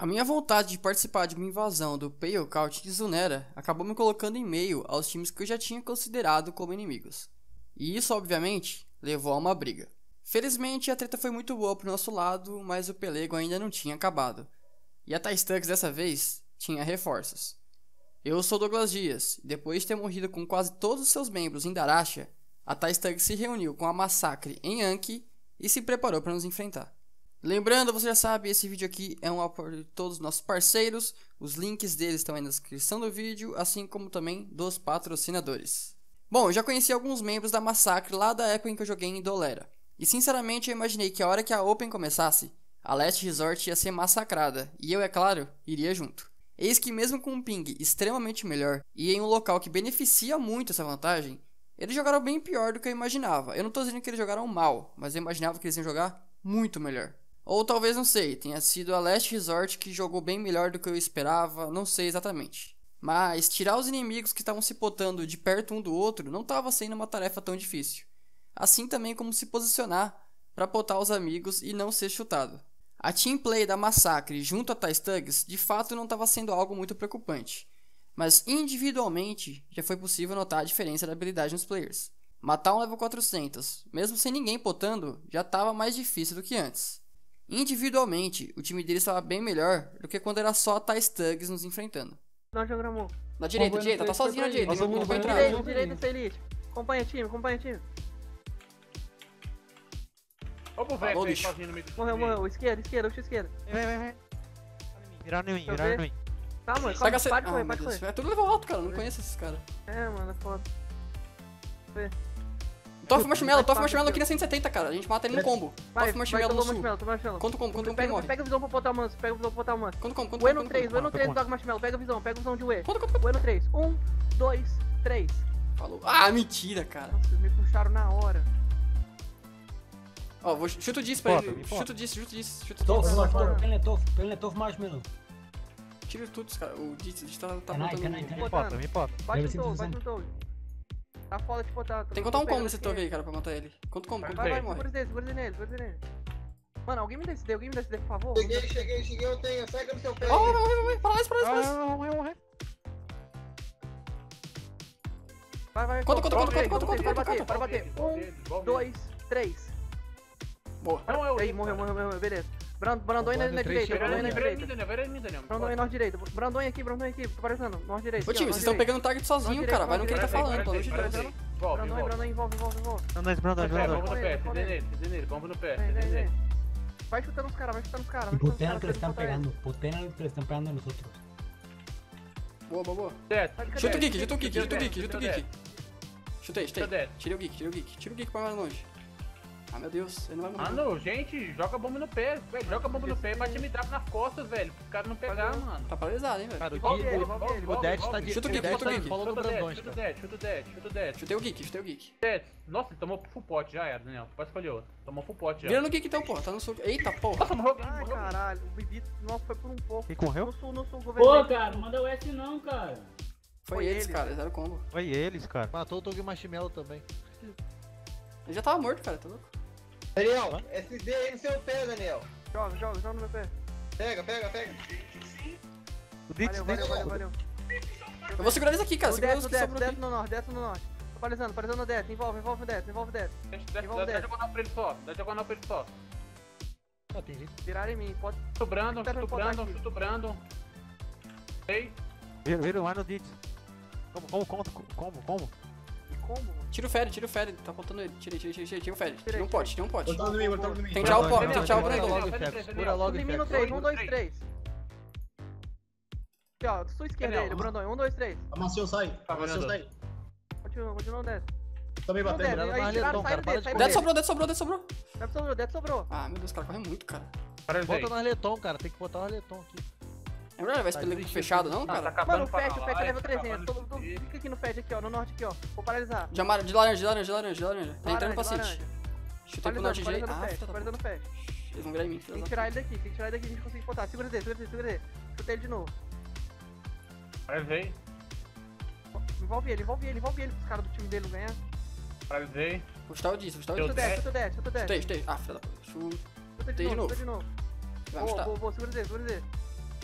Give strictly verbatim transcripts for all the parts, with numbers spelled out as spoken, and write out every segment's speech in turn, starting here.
A minha vontade de participar de uma invasão do Pale-Count de Zunera acabou me colocando em meio aos times que eu já tinha considerado como inimigos. E isso, obviamente, levou a uma briga. Felizmente, a treta foi muito boa pro nosso lado, mas o pelego ainda não tinha acabado. E a Taistugs dessa vez tinha reforços. Eu sou Douglas Dias, e depois de ter morrido com quase todos os seus membros em Daracha, a Taistugs se reuniu com a Massacre em Anki e se preparou para nos enfrentar. Lembrando, você já sabe, esse vídeo aqui é um apoio de todos os nossos parceiros, os links deles estão aí na descrição do vídeo, assim como também dos patrocinadores. Bom, eu já conheci alguns membros da Massacre lá da época em que eu joguei em Dolera, e sinceramente eu imaginei que a hora que a Open começasse, a Last Resort ia ser massacrada, e eu, é claro, iria junto. Eis que mesmo com um ping extremamente melhor, e em um local que beneficia muito essa vantagem, eles jogaram bem pior do que eu imaginava. Eu não tô dizendo que eles jogaram mal, mas eu imaginava que eles iam jogar muito melhor. Ou talvez, não sei, tenha sido a Last Resort que jogou bem melhor do que eu esperava, não sei exatamente. Mas tirar os inimigos que estavam se potando de perto um do outro não estava sendo uma tarefa tão difícil. Assim também como se posicionar para potar os amigos e não ser chutado. A teamplay da Massacre junto a Taistugs de fato não estava sendo algo muito preocupante. Mas individualmente já foi possível notar a diferença da habilidade nos players. Matar um level quatrocentos, mesmo sem ninguém potando, já estava mais difícil do que antes. Individualmente, o time deles estava bem melhor do que quando era só a Taistugs nos enfrentando. Nós jogamos. Na direita, direita, tá sozinho na direita, não não vai entrar. Direita, direita, essa elite. Acompanha time, acompanha time. Ó pro velho aí sozinho no meio do Morreu, morreu. Esquerda, esquerda, puxa esquerda. Vem, vem, vem. Viraram em mim, viraram em mim. Tá, mano, Pega calma, pode correr, pode correr. É tudo level alto, cara, eu não conheço esses caras. É, mano, é foda. Vê. Toff Marshmallow, Toff Marshmallow aqui na cento e setenta, cara. A gente mata ele no combo. Vai, Toff vai, Marshmallow no tomou sul. marshmallow, toma marshmallow. Quanto combo, quanto combo que Pega, morre? pega a visão pra botar o manso, pega a visão pra botar o manso. Quanto combo, quanto O E combo, no quanto três, o E combo? no três, dog marshmallow, pega a visão, pega a visão de E. Quanto, quanto, quanto? O E no três. Um, dois, três. Falou. Ah, mentira, cara. Nossa, me puxaram na hora. Ó, vou chuta o disso pra Bota, ele. me bota. Chuta o disso, chuta o disso, chuta o Tof, disso. Tof, Tof, pelne Tof, pelne Tof marshmallow. Tira tudo, cara. O disso, o disso tá, tá Canai, botando... canai, canai. Me pota, me pota. Bate Deve no ser touro, visão. bate no touro. Tá foda de botar. Tem que contar um combo nesse Toff aí, cara, pra matar ele. Quanto combo, quanto Vai, vai, combo morre? segura esse, segura esse nele, segura esse nele. Mano, alguém me dá esse D, alguém me dá esse D, por favor. Cheguei, cheguei, cheguei, eu tenho. Pega no seu pé. Ó, vai, vai, vai, vai. Para lá, para lá, para lá. Ah, morreu, morreu. Vai, vai, Conta, conta, vai, conta, vai, conta, vai, conta, vai conta, bater, conta. vai bater. Um, dois, três. Boa. Não, é o Aí, morreu, morreu, morreu, beleza. Brand- Brandon na direita, Brandon na direita. Vai em mim, Daniel. Brandon aí, norte direita. Brandon aqui, Brandon aqui, tô aparecendo. Norte direita. Ô, time, vocês estão pegando o target sozinho, Norte cara. direito, Vai no que ele tá norte falando, pelo amor de Para Deus. aí, Envolve, Brandon aí, envolve. Brandon, envolve, envolve, envolve. Não, não, não, não, Pé, não. bomba no pé, Vem, ceder nele, ceder nele, bomba no pé, Vem, ceder vem, nele. vem. Vai chutando os caras, vai chutando os caras. Y putean que le están pegando, putean que le están pegando a nosotros. Boa, boa, boa. Certo. Chuta o geek, chuta o geek, chuta o geek, chuta o Chuta geek. Chutei, chutei. Chuta Tirei o geek, tirei o geek. Tira o geek pra mais longe. Ah, meu Deus, ele não vai morrer. Mano, gente, joga a bomba no pé, velho. Joga a bomba no pé e bate me trap nas costas, velho. Pro cara não pegar, mano. Tá paralisado, hein, velho. Cara, o Envolve Gui, ele, o, envolve ele, o envolve Dead ele. tá de... Chuta o o Geek, Dead chuta o tá Geek. falando do Chuta o Dead, Brandões, chuta o cara. Dead, chuta o Dead, chuta o Dead. Chutei o geek, chutei o geek. Dead. Nossa, ele tomou full pot, já era, Daniel. Pode escolher outro. Tomou full pot já. Vira no geek então, porra. Tá no sul. Eita, porra. Nossa, morreu. Ai, morreu. caralho, o Bibito, nossa, foi por um pouco. Quem correu? No sul, no sul, Pô, governo. cara, não manda o S não, cara. Foi Foi eles, ele, cara. Zero combo. Foi eles, cara. Matou o Tog Marshmallow também. Ele já tava morto, cara. Tá louco? Daniel, S D aí no seu pé, Daniel. Joga, joga, joga no meu pé. Pega, pega, pega. O Dix, Valeu, valeu, Dix. valeu, valeu. Eu vou segurar eles aqui, cara. O Segura Death, os o que Death, sobrou Death aqui. no norte, Death no norte. Tô paralisando, paralisando o Death. Envolve, envolve o Death, envolve o Death. Dá Envolve dá Death. diagonal pra ele só. Dá diagonal pra ele só. Ah, tem gente. Viraram em mim, pode. Chuta o Brandon, Espera chuta o eu botar Brandon, aqui. chuta o Brandon. Ei. Vira, vira lá no Dix. Como, como, como, como, como? Que combo, mano. Tira o Fere, tira o Fere. Tá faltando ele. Tirei, tirei, tirei, tirei o Fere. Tirei, Tirei um pote, tirei um pote. Botando no mim, botando no mim. Tem que tirar o Brandon, pote, tem que tirar o Daniel, Brandon. Daniel, Logo, Daniel, Flex. Daniel. Cura logo, Tudo em mim no Flex. três, um, dois, três. Aqui, ó, sua esquerda Daniel, ele, Brandon, um, dois, três. Amassou, sai. Tá Amassou, vendo? sai. Continua, continua o Death. Também Não, batendo. Death, Ela aí vai tiraram, Leton, sai cara, do para Death, de sai do Dead Death. sobrou, Dead sobrou, Dead sobrou. Death sobrou, Death sobrou. Ah, meu Deus, o cara corre muito, cara. Paralisei. Bota no Arleton, cara. Tem que botar o Arleton aqui. É verdade, vai esse pelego fechado, não, Ah, tá cara? acabando Mano, o pra Fat, o lá, Fat vai, level tá trezentos. acabando Todo, todo, de- fica aqui no Fat, aqui, ó, no norte, aqui, ó. Vou paralisar. De, amar... de laranja, de laranja, de laranja, de laranja. Tá entrando Laranja, pra City. laranja. Chutei pro norte direito. Paralisando Ah, o filha Fat, da paralisando puta. o Fat. Eles vão virar em mim, filha Tem da que tirar ele daqui, tem que tirar ele daqui, a gente consegue botar. Segura ele, segura ele, segura ele. Chutei ele de novo. Paralisei. Envolve ele, envolve ele, envolve ele pros caras do time dele não ganhar. Paralisei. puta. Vou chutar o disso, vou chutar o Eu Chuta o disso. Death, chuta o Death, chuta o Death. Chutei, chutei. Ah, filha da puta. Chuta. Chuta Chutei de de novo, novo. chuta de novo. Vai Boa, chutar. boa, boa, segura ele, segura ele.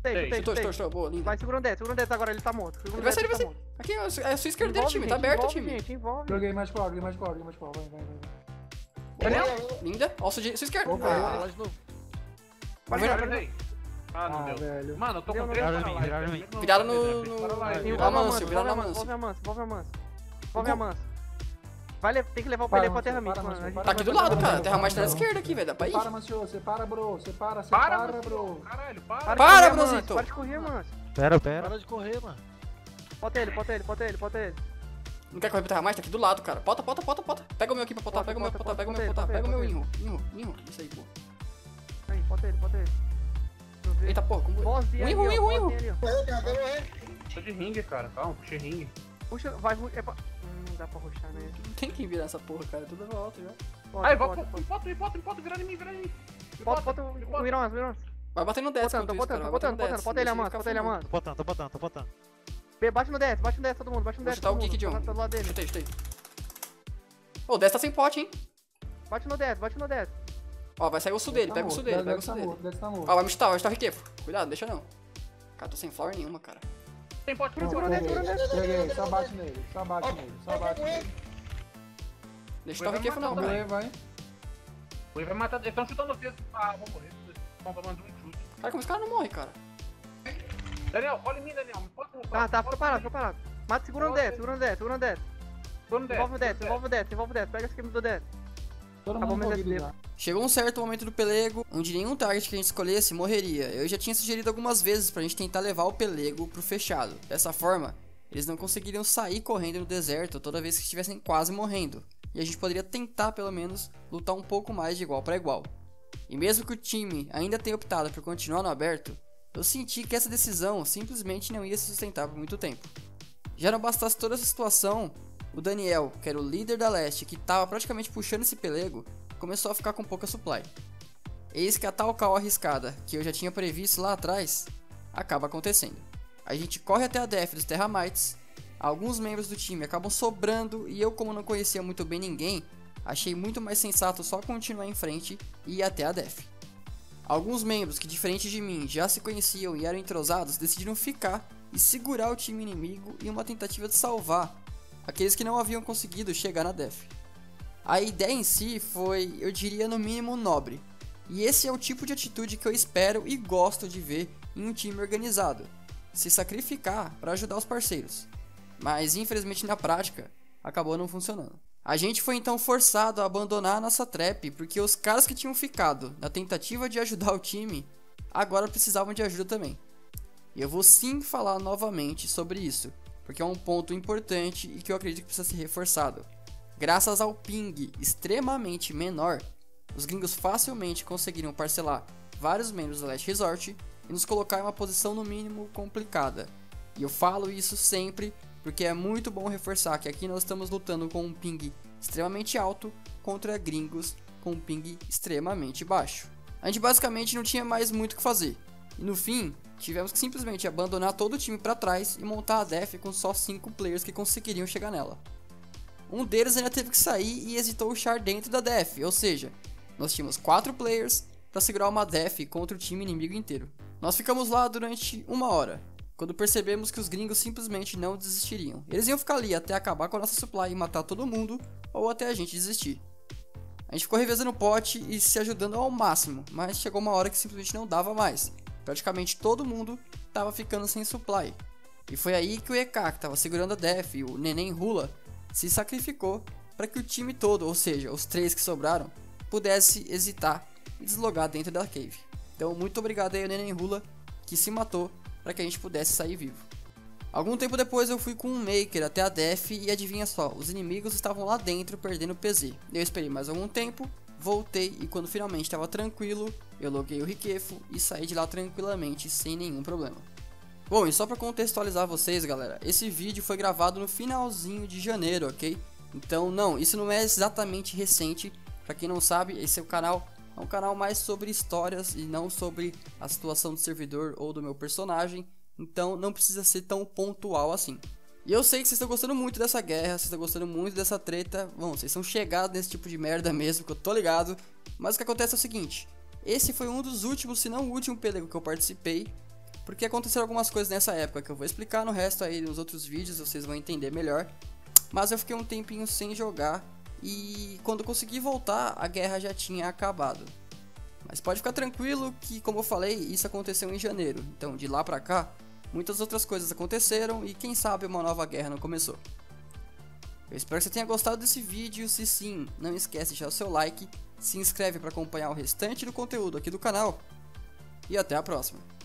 Chutei, chutei, Chutou, chutei. chutou, chutou. Boa, lindo. Vai, segura o Death, segura o Death agora, ele tá morto. Segura Ele o vai Death, sair, ele vai ele sair. tá Aqui, é a sua esquerda morto. dele, time. Envolve, Tá gente, aberto o envolve, time. gente, envolve. Joguei mais qual, joguei mais qual, joguei mais qual. Vai, vai, vai. Daniel! Linda. Ó, sua, sua esquerda. Opa, Ah, Lá de novo. Vai, Viraram vai, vai. aí. Ah, não Ah, deu. velho. Mano, eu tô Deu, com não três deu. para lá. Viraram em mim, Viraram no- no- Para lá, no- viu? Envolve Amâncio, Amâncio, viraram envolve Amâncio. Amâncio, envolve Amâncio, envolve Amâncio. Envolve Amâncio. Vai, le- tem que levar o Para, Pelé pra Amâncio, Terra Mix, para, mano. Amâncio, A gente para, Tá aqui do vai- lado, Para, cara. para, Terra mais tá na para. esquerda aqui, velho. Dá pra ir. Para, Mancio, separa, bro. Separa, Para, separa, mano. bro. Caralho, para. Para, de Para, correr, Brosito. Amâncio, Para de correr, mano. Pera, pera. Para de correr, mano. Bota ele, bota ele, bota ele, bota ele. Não quer correr pra Terra mais? Tá aqui do lado, cara. Pota, pota, pota, pota. Pega o meu aqui pra potar. Bota, Pega o meu bota, pra potar. Pega o meu bota, pra potar. bota Pega o ele, meu bota inro. Inro, inro. Isso aí, pô. Aí, bota ele, bota ele. Deixa eu ver. Eita, porra. Como... Boss dele ali, Inro, ó, inro, boss inro. dele ali, ó. Tô de ringue, cara. Calma, puxei ringue. Puxa, vai, ru- é pra... Hum, não dá pra rushar, né? Não tem quem virar essa porra, cara. Tudo volta já. Bota, Aí, bota, volta, bota. empota, empota, empota, virando em mim, virando em mim. Bota, bota o empota. o Irons, o Irons. Vai bater no Death Botando, enquanto tô isso, botando, cara. tô Vai bater botando, no botando. Death. Bota ele, Deixa Amâncio, ficar bota ele, fumando. Amâncio. Tô botando, tô botando, tô botando. B, bate no Death, bate no Death, todo mundo, bate no Vou Death. chutar o todo Geek, mundo, John. tá do lado dele. Chutei, chutei. Ô, o Death tá sem pote, hein? Bate no Death, bate no Death. Ó, vai sair o sul dele. Tá Pega o morto, sul dele, Death pega o tá sul dele. morto, Death tá morto. Ó, vai me chutar, vai chutar o Riquefo. Cuidado, deixa não. Cara, tô sem flower nenhuma, cara. Tem pote, Pronto, Segura o Death, segura o Death. peguei, peguei, só bate nele, só bate nele, só bate nele. Deixa eu chutar o Riquefo não, Vai, cara. vai. Ele vai matar. Eles estão chutando vocês. Ah, vou morrer. Vão tomando um chute. Cara, como esse cara não morre, cara? Daniel, cola em mim, Daniel. Me pode Tá, tá, fica parado, fica parado. Mata, segura no Death, segura no Death, segura no Death. Envolve o Death, envolve o Death, envolve o Death. Pega esse game do Death. Todo Acabou mundo meu envolvido Death. já. Chegou um certo momento do pelego, onde nenhum target que a gente escolhesse morreria. Eu já tinha sugerido algumas vezes pra gente tentar levar o pelego pro fechado. Dessa forma, eles não conseguiriam sair correndo no deserto toda vez que estivessem quase morrendo. E a gente poderia tentar, pelo menos, lutar um pouco mais de igual para igual. E mesmo que o time ainda tenha optado por continuar no aberto, eu senti que essa decisão simplesmente não ia se sustentar por muito tempo. Já não bastasse toda essa situação, o Daniel, que era o líder da leste, que estava praticamente puxando esse pelego, começou a ficar com pouca supply. Eis que a tal call arriscada, que eu já tinha previsto lá atrás, acaba acontecendo. A gente corre até a def dos Terramites, alguns membros do time acabam sobrando e eu, como não conhecia muito bem ninguém, achei muito mais sensato só continuar em frente e ir até a def. Alguns membros que, diferente de mim, já se conheciam e eram entrosados, decidiram ficar e segurar o time inimigo em uma tentativa de salvar aqueles que não haviam conseguido chegar na def. A ideia em si foi, eu diria, no mínimo nobre. E esse é o tipo de atitude que eu espero e gosto de ver em um time organizado. Se sacrificar para ajudar os parceiros. Mas infelizmente na prática, acabou não funcionando. A gente foi então forçado a abandonar a nossa trap, porque os caras que tinham ficado na tentativa de ajudar o time, agora precisavam de ajuda também. E eu vou sim falar novamente sobre isso, porque é um ponto importante e que eu acredito que precisa ser reforçado. Graças ao ping extremamente menor, os gringos facilmente conseguiram parcelar vários membros da Last Resort e nos colocar em uma posição no mínimo complicada. E eu falo isso sempre porque é muito bom reforçar que aqui nós estamos lutando com um ping extremamente alto contra gringos com um ping extremamente baixo. A gente basicamente não tinha mais muito o que fazer. E no fim, tivemos que simplesmente abandonar todo o time para trás e montar a def com só cinco players que conseguiriam chegar nela. Um deles ainda teve que sair e hesitou o char dentro da def, ou seja, nós tínhamos quatro players para segurar uma def contra o time inimigo inteiro. Nós ficamos lá durante uma hora, quando percebemos que os gringos simplesmente não desistiriam. Eles iam ficar ali até acabar com a nossa supply e matar todo mundo, ou até a gente desistir. A gente ficou revezando o pote e se ajudando ao máximo, mas chegou uma hora que simplesmente não dava mais. Praticamente todo mundo estava ficando sem supply. E foi aí que o E K, que estava segurando a def, e o Neném Hula, se sacrificou para que o time todo, ou seja, os três que sobraram, pudesse hesitar e deslogar dentro da cave. Então muito obrigado aí ao Neném Hula, que se matou para que a gente pudesse sair vivo. Algum tempo depois eu fui com um Maker até a def e adivinha só, os inimigos estavam lá dentro perdendo P Z. Eu esperei mais algum tempo, voltei e quando finalmente estava tranquilo, eu loguei o Riquefo e saí de lá tranquilamente sem nenhum problema. Bom, e só para contextualizar vocês, galera, esse vídeo foi gravado no finalzinho de janeiro, ok? Então não, isso não é exatamente recente. Pra quem não sabe, esse é o canal, é um canal mais sobre histórias e não sobre a situação do servidor ou do meu personagem. Então não precisa ser tão pontual assim. E eu sei que vocês estão gostando muito dessa guerra, vocês estão gostando muito dessa treta. Bom, vocês são chegados nesse tipo de merda mesmo, que eu tô ligado. Mas o que acontece é o seguinte, esse foi um dos últimos, se não o último pelego que eu participei. porque aconteceram algumas coisas nessa época que eu vou explicar no resto aí nos outros vídeos, vocês vão entender melhor. Mas eu fiquei um tempinho sem jogar e quando consegui voltar, a guerra já tinha acabado. Mas pode ficar tranquilo que, como eu falei, isso aconteceu em janeiro. Então, de lá pra cá, muitas outras coisas aconteceram e quem sabe uma nova guerra não começou. Eu espero que você tenha gostado desse vídeo. Se sim, não esquece de deixar o seu like, se inscreve para acompanhar o restante do conteúdo aqui do canal e até a próxima.